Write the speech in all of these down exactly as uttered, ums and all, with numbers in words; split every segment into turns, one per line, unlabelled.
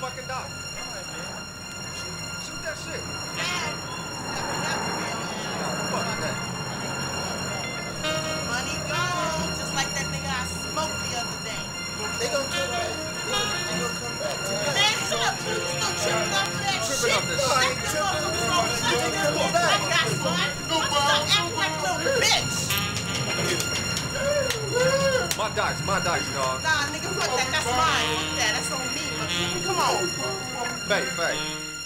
fucking die. Alright, man. Shoot, shoot that shit.
And
Fuck that.
money gone, just like that nigga I smoked the other day.
They gonna come back. They gonna, they gonna come back to that.
Man, shut up, you still tripping off that
Tripping
shit.
off this
Shut
shit.
the motherfuckers off. Shut the motherfuckers off. I got son. Why you stop acting like a little bitch?
My dice, my dice, dog.
Nah, nigga, fuck that. That's mine. Fuck that. That's on me. But come on.
Faye, Faye.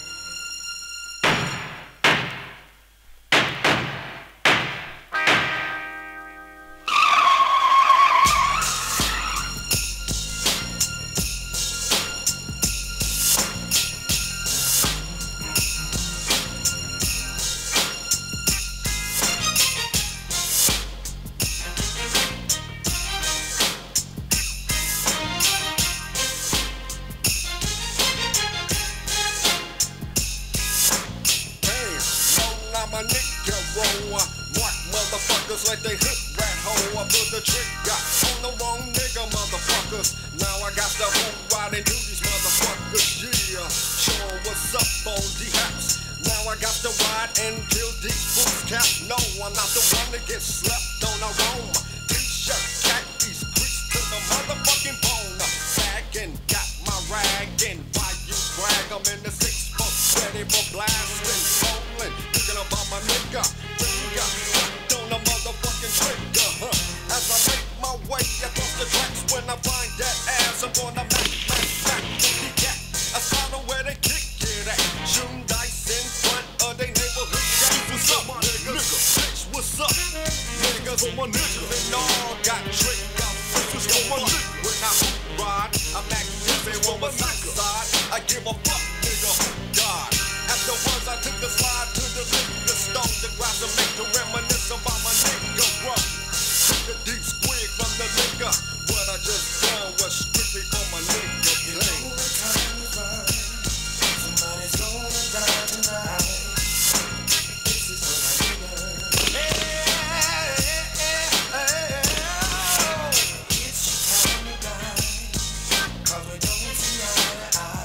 My nigga roll, mark motherfuckers like they hit rat hole. I put the trigger on the wrong nigga, motherfuckers. Now I got the whole ride and do these motherfuckers, yeah. Show 'em what's up on the house. Now I got to ride and kill these fools cap. No, I'm not the one that gets slept on. I roam. T-shirt, khakis, grease to the motherfucking bone. Sagging, got my rag in. Why you brag? I'm in the six foot, ready for blasting, rolling. About my nigga, finger locked on the motherfucking trigger, huh? As I make my way across the tracks, when I find that ass, I'm gonna mack, mack, mack with the cat. I saw them where they kick it at, shooting dice in front of they neighborhood shack. What's up, my nigga? Bitch, what's up? Niggas for my niggas and all got trigger. This is for my nigga. When I ride, I'm acting on my side. I give a fuck, nigga, who died? Afterwards, I took the slide to the liquor store to grab some make to reminisce about my nigga, bro. Took a deep squig from the liquor. What I just done was strictly for my nigga, thing.
Somebody's gonna die tonight. This is for my nigga.
Hey, hey, hey, hey, oh.
It's your time to die. 'Cause we don't see eye to eye.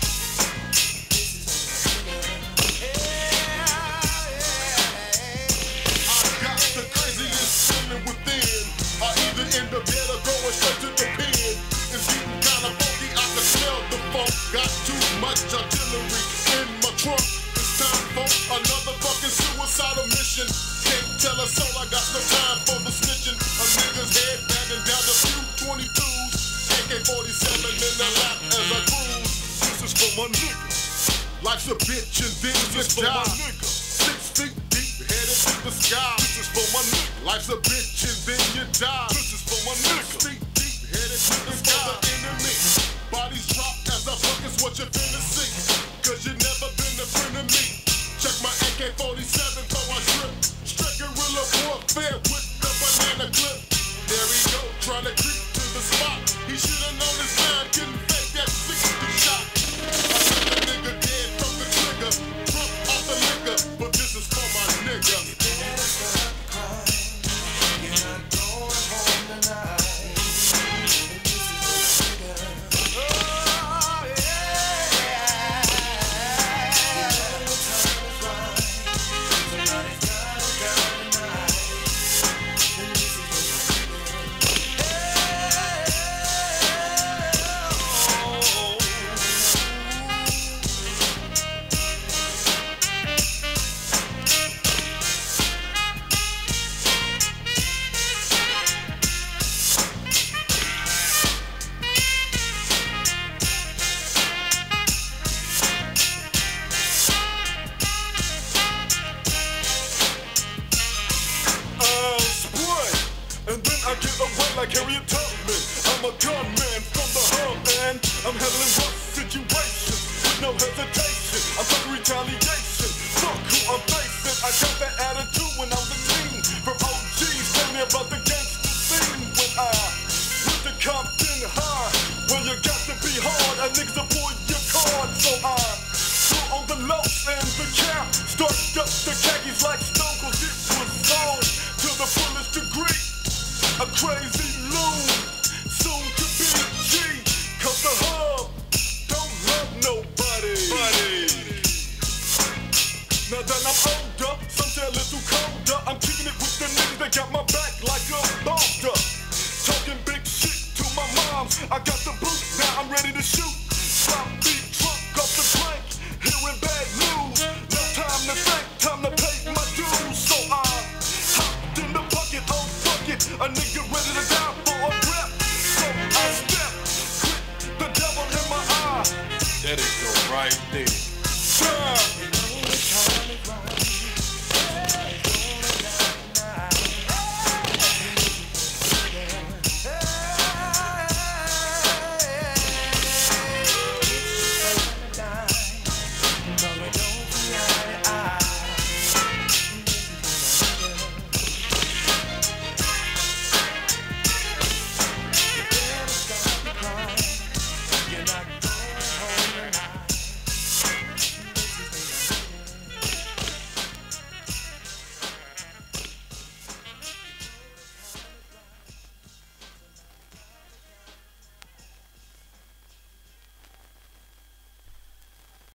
In the bed or going straight to the pen. It's getting kinda funky, I can smell the funk. Got too much artillery in my trunk. It's time for another fucking suicidal mission. Can't tell a soul I got no time for the snitching. A nigga's head banging down the few twenty-twos. A K forty-seven in the lap as I cruise. This is for my nigga. Life's a bitch and then you die. Six feet deep, headed to the sky. This is for my nigga. Life's a bitch and then you die. This is for my nigga. Six feet deep, headed to the sky. For the enemy. Bodies drop as I fuck is what you're finna see. 'Cause you never been a friend of me. Check my A K forty-seven for I trip. Straight guerrilla warfare with the banana clip. There he go, trying to creep to the spot. He should've known his man couldn't fake that sixty shot. Another nigga dead from the trigger. Drunk off the liquor, but this is for my nigga.
You better stop crying. You're not going home tonight. This is for my nigga.
Oh, yeah.
You know the time is right. Somebody's gotta die tonight. And this is for my nigga.
I get away like Harriet Tubman. I'm a gunman from the hub, and I'm handling rough situations with no hesitation. I'm talking retaliation. Fuck who I'm facing. I got that attitude when I was a teen. From O Gs, tell me about the gangster scene. When I went to Compton High, well you got to be hard. A niggas will pull your card, so I threw on the low and the cap. Started up the khakis like Stone, 'cause it was on to the fullest degree. A crazy loon, soon to be a G. 'Cause the hub don't love no got my back like a doctor. Talking big shit to my moms. I got the boot, now I'm ready to shoot. Stop beat truck up the plank, hearing bad news. No time to think, time to pay my dues. So I hopped in the bucket, oh fuck it, a nigga ready to die for a rep. So I step, click the devil in my eye.
That is go right there.